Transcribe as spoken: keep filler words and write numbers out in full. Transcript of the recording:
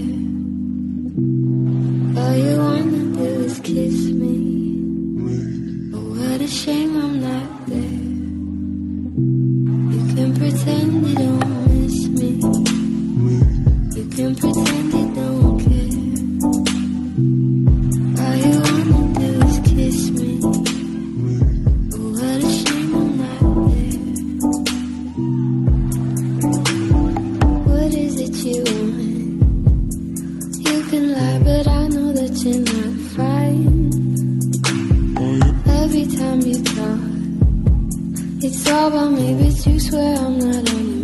All you wanna do is kiss me. Oh, what a shame I'm not there. You can pretend you don't miss me. You can pretend you don't care. All you wanna do is kiss me. Oh, what a shame I'm not there. What is it you want? You can lie, but I know that you're not fine. Every time you talk, it's all about me, but you swear I'm not on your